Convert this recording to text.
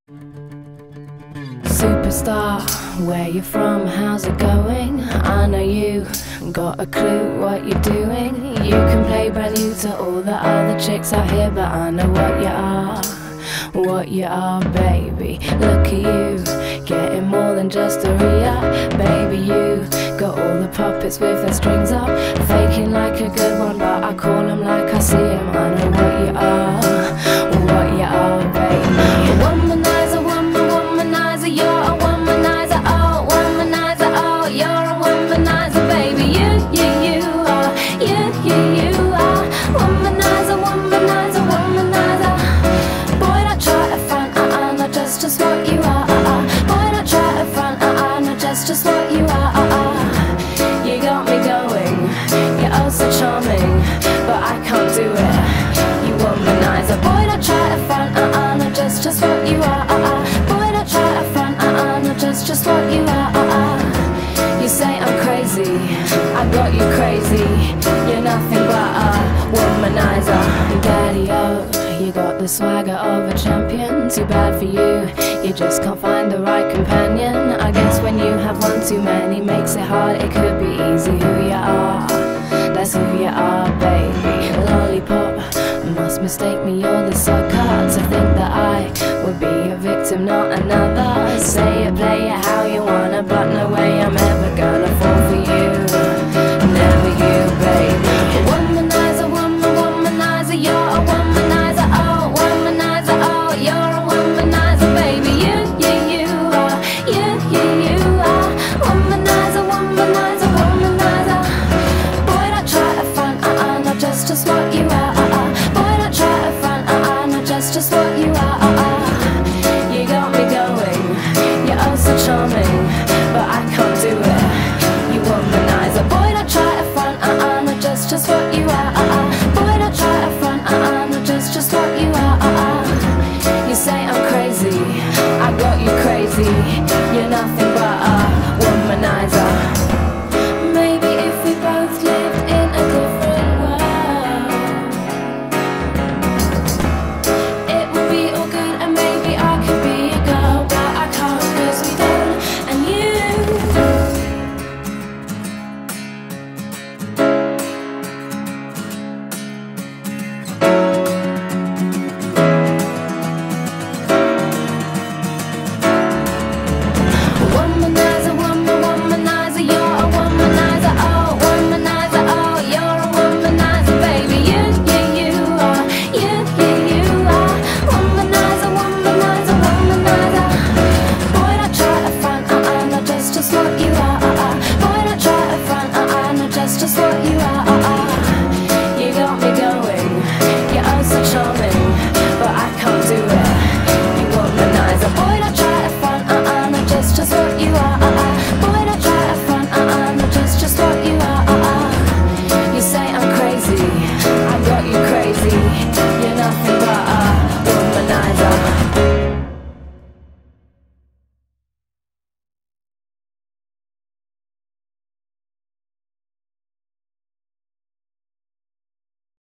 Superstar, where you from, how's it going? I know you got a clue what you're doing. You can play brand new to all the other chicks out here, but I know what you are, baby. Look at you, getting more than just a re-up. Baby, you got all the puppets with their strings up, faking like a good one, but I call them like I see them. I know what you are, baby. Womanizer, womanizer, you're a womanizer, oh, womanizer, oh, you're a womanizer, baby. You are, you are. Womanizer, womanizer, womanizer. Boy, don't try to front, not just what you are, Boy, don't try to front, not just what you are, You got me going, you're oh so charming, but I can't do it, you womanizer. Boy, don't try to front, not just what you are, Boy, don't try to front, not just what you are, You say I'm crazy, I got you crazy, you're nothing but a womanizer. Daddy-o, you got the swagger of a champion. Too bad for you, you just can't find the right companion. I guess when you have one too many makes it hard. It could be easy who you are, that's who you are, baby. Lollipop, must mistake me, you're the sucker to think